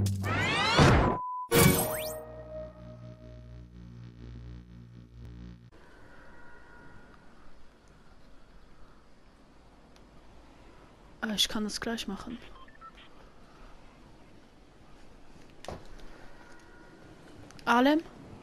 Ich kann es gleich machen. Alem?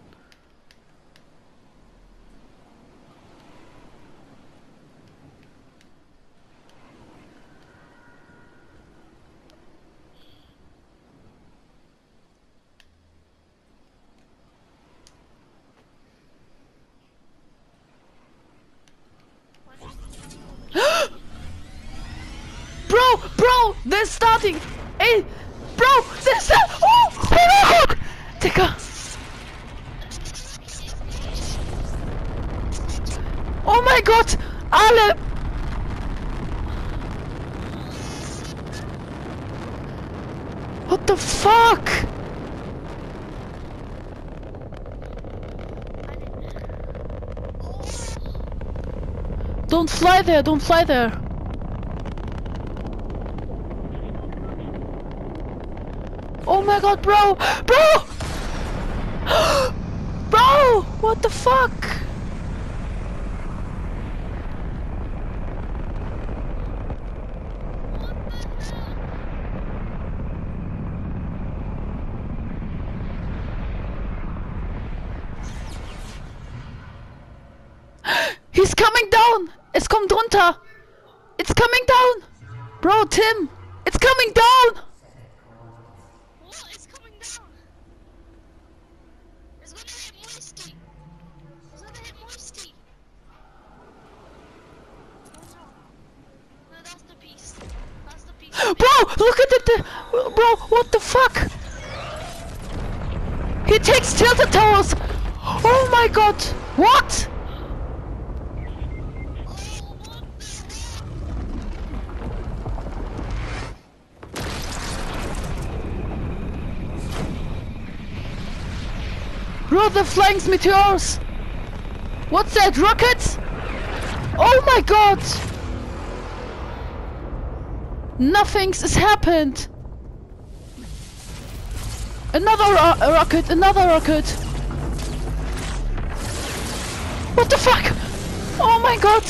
Bro, they're starting. Ey, Bro, they're starting. Oh, Digga. Oh mein Gott, alle. What the fuck? Don't fly there, don't fly there. Oh my god, bro! Bro! Bro! What the fuck? He's coming down! Es kommt runter! It's coming down! Bro, Tim! It's coming down! Bro, look at it! Bro, what the fuck? He takes tilted towers! Oh my god! What? Bro, the flying meteors! What's that, rockets? Oh my god! Nothing's has happened! Another rocket, another rocket! What the fuck? Oh my god!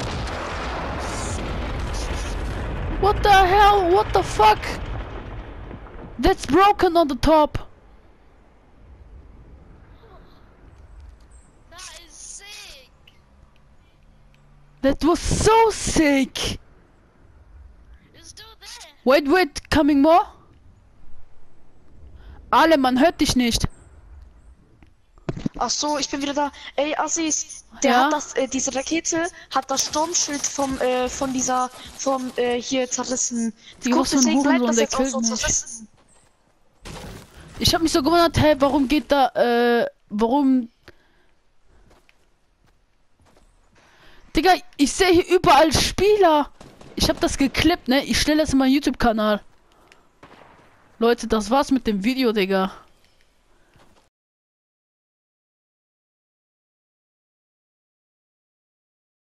What the hell? What the fuck? That's broken on the top! That is sick! That was so sick! It's still there! Wait, coming more? Ale, man hört dich nicht. Ach so, ich bin wieder da. Ey, Assis, der Ja? hat das, diese Rakete hat das Sturmschild von dieser, hier zerrissen. Die Guck, was für ein deswegen bleibt Hurensohn, das der jetzt auch killt so mich. zerrissen. Ich hab mich so gewundert, hey, warum geht da, warum... Digga, ich sehe hier überall Spieler. Ich hab das geklippt, ne? Ich stelle das in meinen YouTube-Kanal. Leute, das war's mit dem Video, Digga.